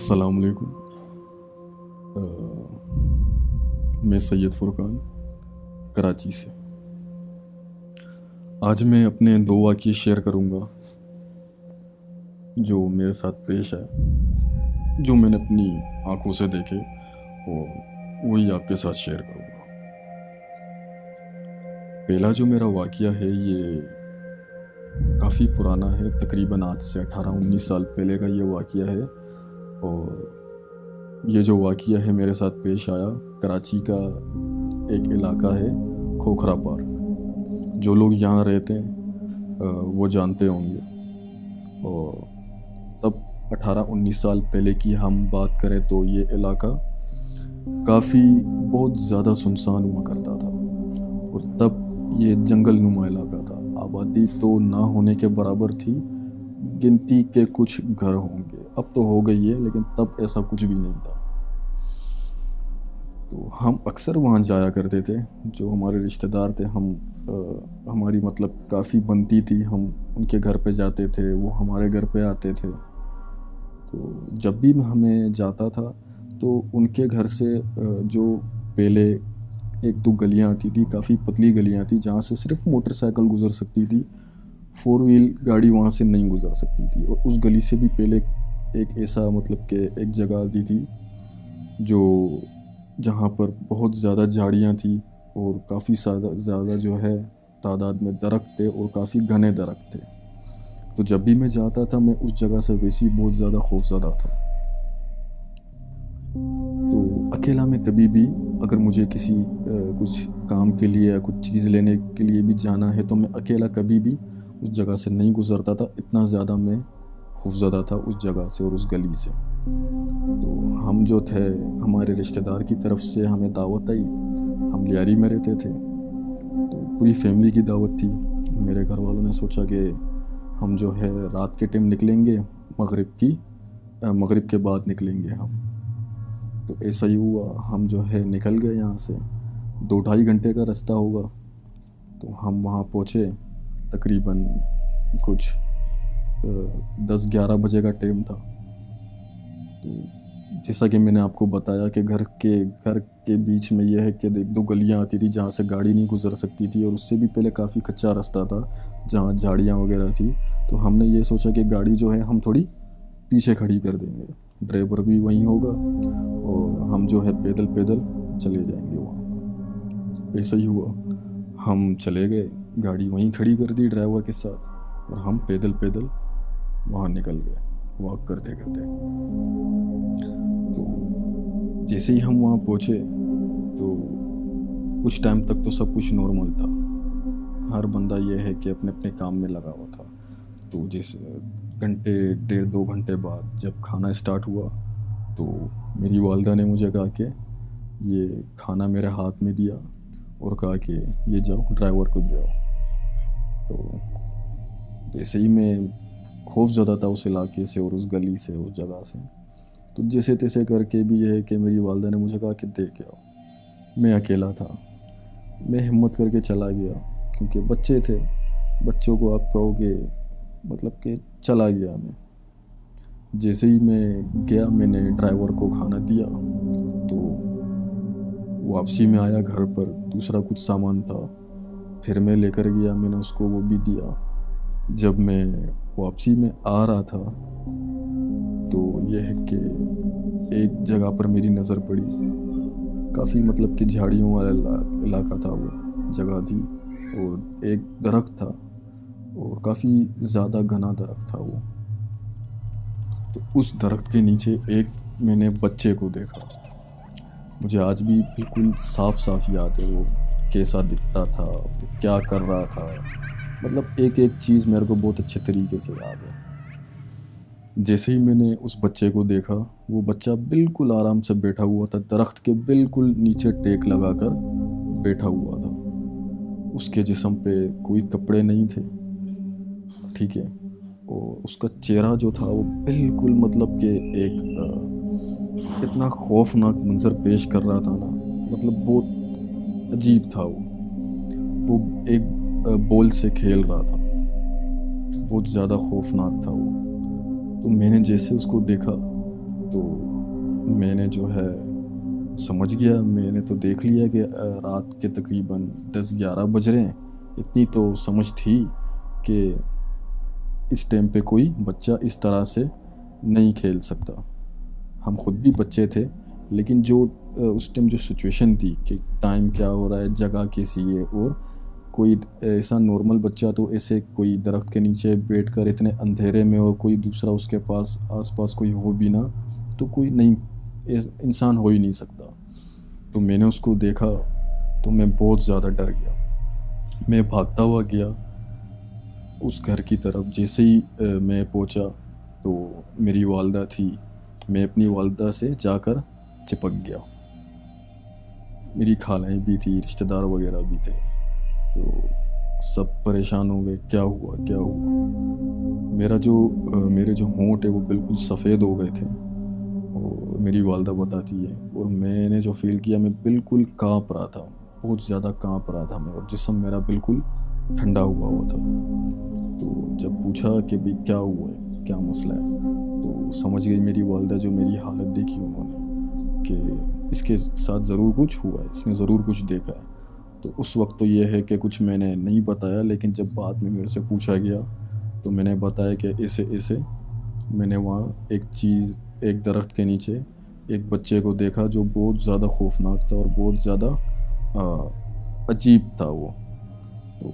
अस्सलाम वालेकुम। मैं सैयद फुरकान कराची से। आज मैं अपने दो वाक़ये शेयर करूँगा जो मेरे साथ पेश आए, जो मैंने अपनी आंखों से देखे और वही आपके साथ शेयर करूँगा। पहला जो मेरा वाक़या है ये काफ़ी पुराना है, तकरीबन आज से 18-19 साल पहले का ये वाक़या है। और ये जो वाक़या है मेरे साथ पेश आया, कराची का एक इलाका है खोखरा पार्क। जो लोग यहाँ रहते हैं वो जानते होंगे। और तब 18-19 साल पहले की हम बात करें तो ये इलाका काफ़ी बहुत ज़्यादा सुनसान हुआ करता था। और तब ये जंगल नुमा इलाका था, आबादी तो ना होने के बराबर थी, गिनती के कुछ घर होंगे। अब तो हो गई है, लेकिन तब ऐसा कुछ भी नहीं था। तो हम अक्सर वहाँ जाया करते थे। जो हमारे रिश्तेदार थे, हमारी मतलब काफ़ी बनती थी, हम उनके घर पे जाते थे, वो हमारे घर पे आते थे। तो जब भी हमें जाता था तो उनके घर से जो पहले एक दो गलियाँ आती थी, काफ़ी पतली गलियाँ थी, जहाँ से सिर्फ मोटरसाइकिल गुजर सकती थी, 4 व्हील गाड़ी वहाँ से नहीं गुजर सकती थी। और उस गली से भी पहले एक ऐसा मतलब कि एक जगह आती थी जो जहाँ पर बहुत ज़्यादा झाड़ियाँ थी और काफ़ी ज़्यादा जो है तादाद में दरख्त थे और काफ़ी घने दरख्त थे। तो जब भी मैं जाता था, मैं उस जगह से वैसे ही बहुत ज़्यादा खौफज़दा था। तो अकेला मैं कभी भी अगर मुझे किसी कुछ काम के लिए या कुछ चीज़ लेने के लिए भी जाना है तो मैं अकेला कभी भी उस जगह से नहीं गुज़रता था। इतना ज़्यादा मैं खौफज़दा था उस जगह से और उस गली से। तो हम जो थे, हमारे रिश्तेदार की तरफ से हमें दावत आई, हम लियारी में रहते थे, तो पूरी फैमिली की दावत थी। मेरे घर वालों ने सोचा कि हम जो है रात के टाइम निकलेंगे, मगरिब के बाद निकलेंगे हम। तो ऐसा ही हुआ, हम जो है निकल गए यहाँ से। 2-2.5 घंटे का रास्ता होगा। तो हम वहाँ पहुँचे, तकरीबन कुछ 10-11 बजे का टाइम था। तो जैसा कि मैंने आपको बताया कि घर के बीच में यह है कि 1-2 गलियाँ आती थी जहाँ से गाड़ी नहीं गुजर सकती थी, और उससे भी पहले काफ़ी कच्चा रास्ता था जहाँ झाड़ियाँ वगैरह थी। तो हमने ये सोचा कि गाड़ी जो है हम थोड़ी पीछे खड़ी कर देंगे, ड्राइवर भी वहीं होगा और हम जो है पैदल चले जाएंगे वहाँ। ऐसा ही हुआ, हम चले गए, गाड़ी वहीं खड़ी कर दी ड्राइवर के साथ, और हम पैदल वहाँ निकल गए वॉक करते करते। तो जैसे ही हम वहाँ पहुँचे तो कुछ टाइम तक तो सब कुछ नॉर्मल था। हर बंदा ये है कि अपने अपने काम में लगा हुआ था। तो जैसे घंटे 1.5-2 घंटे बाद जब खाना स्टार्ट हुआ तो मेरी वालिदा ने मुझे कहा कि ये खाना मेरे हाथ में दिया और कहा कि ये जाओ ड्राइवर को दो। तो जैसे ही मैं खौफज़दा था उस इलाके से और उस गली से, उस जगह से, तो जैसे तैसे करके भी यह है कि मेरी वालिदा ने मुझे कहा कि दे के आओ। मैं अकेला था, मैं हिम्मत करके चला गया, क्योंकि बच्चे थे, बच्चों को आप कहोगे मतलब कि चला गया मैं। जैसे ही मैं गया, मैंने ड्राइवर को खाना दिया, तो वापसी में आया घर पर, दूसरा कुछ सामान था, फिर मैं लेकर गया, मैंने उसको वो भी दिया। जब मैं वापसी में आ रहा था तो यह है कि एक जगह पर मेरी नज़र पड़ी, काफ़ी मतलब कि झाड़ियों वाला इलाका था, वो जगह थी, और एक दरख्त था और काफ़ी ज़्यादा घना दरख्त था वो। तो उस दरख्त के नीचे एक मैंने बच्चे को देखा। मुझे आज भी बिल्कुल साफ याद है वो कैसा दिखता था, वो क्या कर रहा था, मतलब एक एक चीज़ मेरे को बहुत अच्छे तरीके से याद है। जैसे ही मैंने उस बच्चे को देखा, वो बच्चा बिल्कुल आराम से बैठा हुआ था, दरख्त के बिल्कुल नीचे टेक लगाकर बैठा हुआ था। उसके जिस्म पे कोई कपड़े नहीं थे, ठीक है, और उसका चेहरा जो था वो बिल्कुल मतलब कि एक इतना खौफनाक मंजर पेश कर रहा था ना, मतलब बहुत अजीब था वो एक बॉल से खेल रहा था, बहुत ज़्यादा खौफनाक था वो। तो मैंने जैसे उसको देखा तो मैंने जो है समझ गया, मैंने तो देख लिया कि रात के तकरीबन 10-11 बज रहे हैं। इतनी तो समझ थी कि इस टाइम पे कोई बच्चा इस तरह से नहीं खेल सकता। हम खुद भी बच्चे थे, लेकिन जो उस टाइम जो सिचुएशन थी कि टाइम क्या हो रहा है, जगह कैसी है, और कोई ऐसा नॉर्मल बच्चा तो ऐसे कोई दरख्त के नीचे बैठकर इतने अंधेरे में, और कोई दूसरा उसके पास आसपास कोई हो भी ना, तो कोई नहीं इंसान हो ही नहीं सकता। तो मैंने उसको देखा तो मैं बहुत ज़्यादा डर गया। मैं भागता हुआ गया उस घर की तरफ। जैसे ही मैं पहुंचा तो मेरी वालदा थी। मैं अपनी वालदा से जाकर चिपक गया। मेरी खालाएँ भी थी, रिश्तेदार वगैरह भी थे, तो सब परेशान हो गए, क्या हुआ क्या हुआ। मेरे जो होंठ है वो बिल्कुल सफ़ेद हो गए थे, और मेरी वालदा बताती है। और मैंने जो फ़ील किया, मैं बिल्कुल काँप रहा था, बहुत ज़्यादा काँप रहा था मैं, और जिस्म मेरा बिल्कुल ठंडा हुआ था। तो जब पूछा कि भाई क्या हुआ है, क्या मसला है, तो समझ गई मेरी वालदा, जो मेरी हालत देखी उन्होंने, कि इसके साथ ज़रूर कुछ हुआ है, इसने ज़रूर कुछ देखा है। तो उस वक्त तो ये है कि कुछ मैंने नहीं बताया, लेकिन जब बाद में मेरे से पूछा गया तो मैंने बताया कि ऐसे ऐसे मैंने वहाँ एक दरख्त के नीचे एक बच्चे को देखा जो बहुत ज़्यादा खौफनाक था और बहुत ज़्यादा अजीब था वो। तो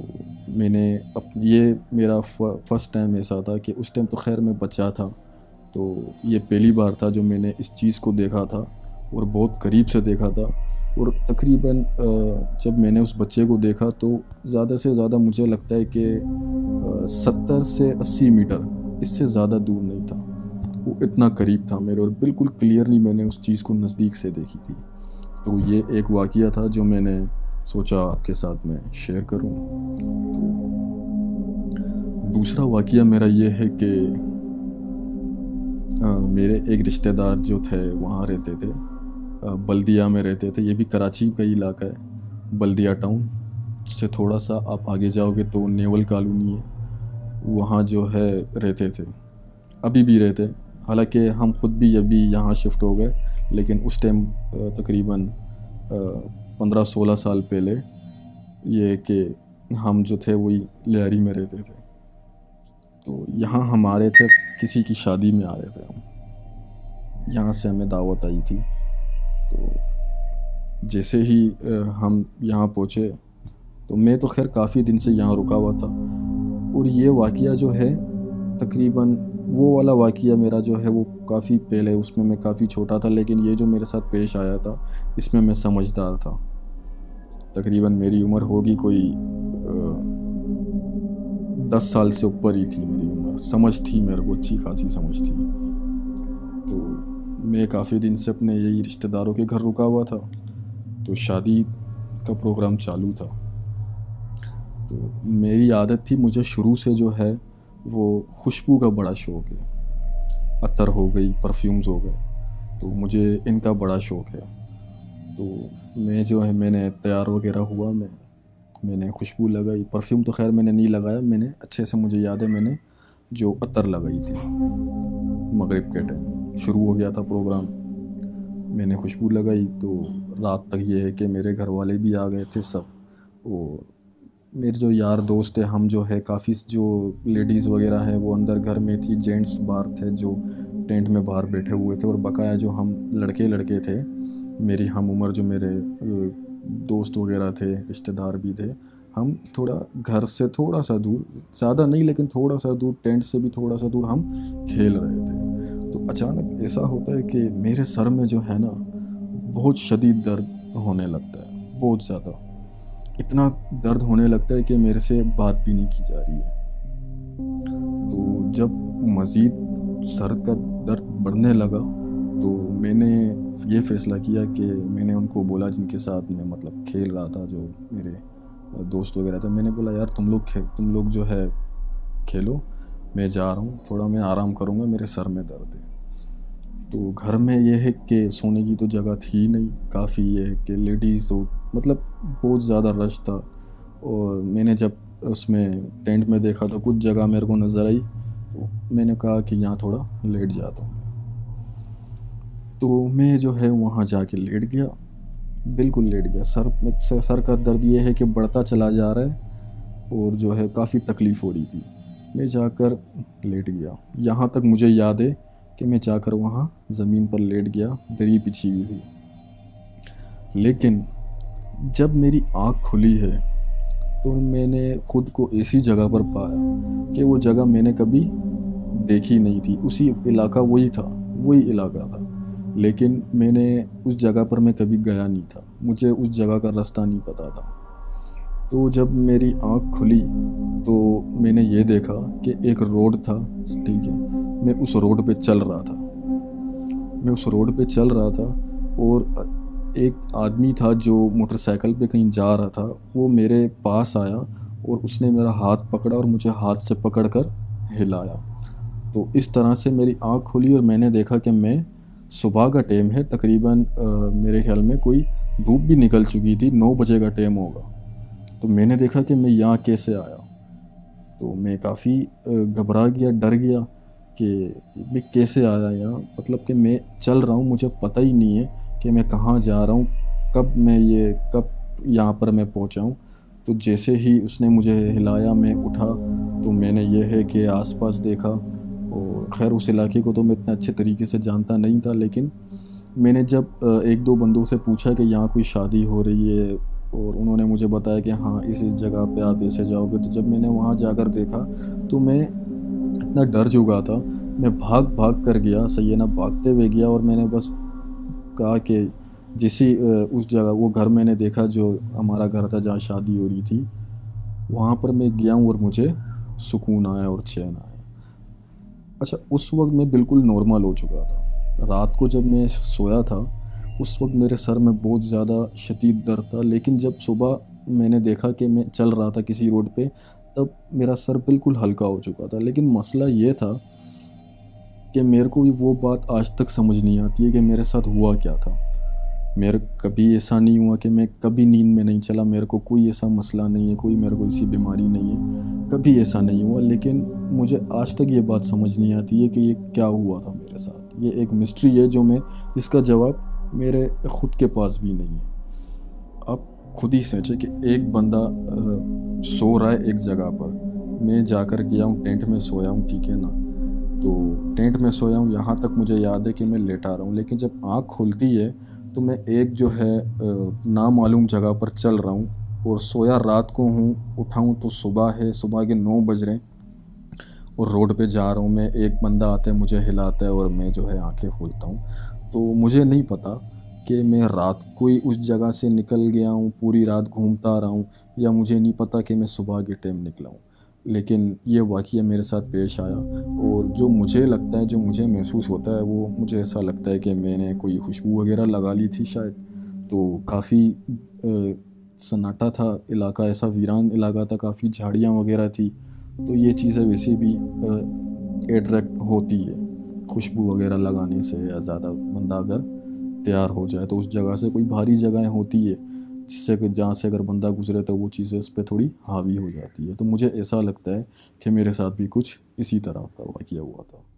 ये मेरा फर्स्ट टाइम ऐसा था कि उस टाइम तो खैर मैं बच्चा था, तो ये पहली बार था जो मैंने इस चीज़ को देखा था, और बहुत करीब से देखा था। और तकरीबन जब मैंने उस बच्चे को देखा तो ज़्यादा से ज़्यादा मुझे लगता है कि 70 से 80 मीटर, इससे ज़्यादा दूर नहीं था। वो इतना करीब था मेरे, और बिल्कुल क्लियरली मैंने उस चीज़ को नज़दीक से देखी थी। तो ये एक वाक़या था जो मैंने सोचा आपके साथ में शेयर करूं। तो दूसरा वाक़या मेरा ये है कि मेरे एक रिश्तेदार जो थे वहाँ रहते थे, बल्दिया में रहते थे। ये भी कराची का इलाका है, बल्दिया टाउन से थोड़ा सा आप आगे जाओगे तो नेवल कॉलोनी है, वहाँ जो है रहते थे, अभी भी रहते। हालांकि हम खुद भी जब भी यहाँ शिफ्ट हो गए, लेकिन उस टाइम तकरीबन 15-16 साल पहले ये कि हम जो थे वही लियारी में रहते थे। तो यहाँ हम आ रहे थे, किसी की शादी में आ रहे थे हम, यहाँ से हमें दावत आई थी। तो जैसे ही हम यहाँ पहुँचे तो मैं तो खैर काफ़ी दिन से यहाँ रुका हुआ था, और ये वाक़या जो है तकरीबन वो वाला वाक़या मेरा जो है वो काफ़ी पहले, उसमें मैं काफ़ी छोटा था, लेकिन ये जो मेरे साथ पेश आया था इसमें मैं समझदार था। तकरीबन मेरी उम्र होगी कोई 10 साल से ऊपर ही थी मेरी उम्र, समझ थी मेरे को, अच्छी खासी समझ थी। तो मैं काफ़ी दिन से अपने यही रिश्तेदारों के घर रुका हुआ था, तो शादी का प्रोग्राम चालू था। तो मेरी आदत थी, मुझे शुरू से जो है वो खुशबू का बड़ा शौक़ है। अतर हो गई, परफ्यूम्स हो गए, तो मुझे इनका बड़ा शौक़ है। तो मैं जो है मैंने तैयार वगैरह हुआ, मैंने खुशबू लगाई। परफ्यूम तो खैर मैंने नहीं लगाया, मैंने अच्छे से मुझे याद है मैंने जो अतर लगाई थी। मगरिब के टाइम शुरू हो गया था प्रोग्राम, मैंने खुशबू लगाई। तो रात तक ये है कि मेरे घर वाले भी आ गए थे सब, और मेरे जो यार दोस्त थे, हम जो है काफ़ी, जो लेडीज़ वगैरह हैं वो अंदर घर में थी, जेंट्स बाहर थे जो टेंट में बाहर बैठे हुए थे, और बकाया जो हम लड़के थे मेरी हम उम्र, जो मेरे दोस्त वगैरह थे, रिश्तेदार भी थे, हम थोड़ा घर से थोड़ा सा दूर, ज़्यादा नहीं लेकिन थोड़ा सा दूर, टेंट से भी थोड़ा सा दूर हम खेल रहे थे। तो अचानक ऐसा होता है कि मेरे सर में जो है ना बहुत शदीद दर्द होने लगता है, बहुत ज़्यादा, इतना दर्द होने लगता है कि मेरे से बात भी नहीं की जा रही है। तो जब मज़ीद सर का दर्द बढ़ने लगा तो मैंने ये फ़ैसला किया कि मैंने उनको बोला जिनके साथ मैं मतलब खेल रहा था, जो मेरे दोस्त वगैरह थे, मैंने बोला यार तुम लोग जो है खेलो, मैं जा रहा हूँ, थोड़ा मैं आराम करूँगा, मेरे सर में दर्द है। तो घर में ये है कि सोने की तो जगह थी नहीं, काफ़ी ये है कि लेडीज़ तो मतलब बहुत ज़्यादा रश था, और मैंने जब उसमें टेंट में देखा तो कुछ जगह मेरे को नज़र आई, तो मैंने कहा कि यहाँ थोड़ा लेट जाता हूँ। तो मैं जो है वहाँ जाके लेट गया, बिल्कुल लेट गया। सर का दर्द ये है कि बढ़ता चला जा रहा है और जो है काफ़ी तकलीफ़ हो रही थी। मैं जाकर लेट गया। यहाँ तक मुझे याद है कि मैं जाकर वहाँ ज़मीन पर लेट गया, दरी बिछी हुई थी। लेकिन जब मेरी आँख खुली है तो मैंने खुद को ऐसी जगह पर पाया कि वो जगह मैंने कभी देखी नहीं थी। उसी इलाका वही था, वही इलाका था, लेकिन मैंने उस जगह पर मैं कभी गया नहीं था। मुझे उस जगह का रास्ता नहीं पता था। तो जब मेरी आँख खुली तो मैंने ये देखा कि एक रोड था, ठीक है, मैं उस रोड पे चल रहा था। मैं उस रोड पे चल रहा था और एक आदमी था जो मोटरसाइकिल पे कहीं जा रहा था। वो मेरे पास आया और उसने मेरा हाथ पकड़ा और मुझे हाथ से पकड़कर हिलाया। तो इस तरह से मेरी आँख खुली और मैंने देखा कि मैं, सुबह का टाइम है तकरीबन, मेरे ख्याल में कोई धूप भी निकल चुकी थी, 9 बजे का टाइम होगा। तो मैंने देखा कि मैं यहाँ कैसे आया। तो मैं काफ़ी घबरा गया, डर गया कि मैं कैसे आया यहाँ। मतलब कि मैं चल रहा हूँ, मुझे पता ही नहीं है कि मैं कहाँ जा रहा हूँ, कब यहाँ पर मैं पहुँचा हूँ। तो जैसे ही उसने मुझे हिलाया, मैं उठा तो मैंने ये है कि आसपास देखा। और खैर उस इलाके को तो मैं इतना अच्छे तरीके से जानता नहीं था, लेकिन मैंने जब एक दो बंदों से पूछा कि यहाँ कोई शादी हो रही है, और उन्होंने मुझे बताया कि हाँ इस जगह पे आप ऐसे जाओगे। तो जब मैंने वहाँ जाकर देखा तो मैं इतना डर चुका था, मैं भाग भाग कर गया, सही है ना, भागते हुए गया। और मैंने बस कहा कि जिसी उस जगह, वो घर मैंने देखा जो हमारा घर था जहाँ शादी हो रही थी, वहाँ पर मैं गया हूँ और मुझे सुकून आया और चैन आया। अच्छा, उस वक्त मैं बिल्कुल नॉर्मल हो चुका था। रात को जब मैं सोया था उस वक्त मेरे सर में बहुत ज़्यादा शदीद दर्द था, लेकिन जब सुबह मैंने देखा कि मैं चल रहा था किसी रोड पे, तब मेरा सर बिल्कुल हल्का हो चुका था। लेकिन मसला ये था कि मेरे को वो बात आज तक समझ नहीं आती है कि मेरे साथ हुआ क्या था। मेरे कभी ऐसा नहीं हुआ कि मैं कभी नींद में नहीं चला, मेरे को कोई ऐसा मसला नहीं है, कोई मेरे को ऐसी बीमारी नहीं है, कभी ऐसा नहीं हुआ। लेकिन मुझे आज तक ये बात समझ नहीं आती है कि ये क्या हुआ था मेरे साथ। ये एक मिस्ट्री है जिसका जवाब मेरे ख़ुद के पास भी नहीं है। आप खुद ही सोचें कि एक बंदा सो रहा है एक जगह पर, मैं जाकर गया हूँ टेंट में सोया हूँ, ठीक है ना। तो टेंट में सोया हूँ, यहाँ तक मुझे याद है कि मैं लेटा रहा हूँ, लेकिन जब आँख खुलती है तो मैं एक जो है नामालूम जगह पर चल रहा हूँ। और सोया रात को हूँ, उठाऊँ तो सुबह है, सुबह के 9 बज रहे हैं और रोड पे जा रहा हूँ मैं। एक बंदा आता है, मुझे हिलाता है और मैं जो है आंखें खोलता हूँ। तो मुझे नहीं पता कि मैं रात को ही उस जगह से निकल गया हूँ, पूरी रात घूमता रहा हूँ, या मुझे नहीं पता कि मैं सुबह के टाइम निकला हूँ। लेकिन ये वाक़या मेरे साथ पेश आया और जो मुझे लगता है, जो मुझे महसूस होता है, वो मुझे ऐसा लगता है कि मैंने कोई खुशबू वगैरह लगा ली थी शायद। तो काफ़ी सन्नाटा था इलाका, ऐसा वीरान इलाका था, काफ़ी झाड़ियाँ वगैरह थी। तो ये चीज़ें वैसे भी अट्रैक्ट होती है खुशबू वगैरह लगाने से, या ज़्यादा बंदा अगर तैयार हो जाए तो उस जगह से कोई भारी जगहें होती है जिससे कि जहाँ से अगर बंदा गुजरे तो वो चीज़ें उस पर थोड़ी हावी हो जाती है। तो मुझे ऐसा लगता है कि मेरे साथ भी कुछ इसी तरह का वाक़या हुआ था।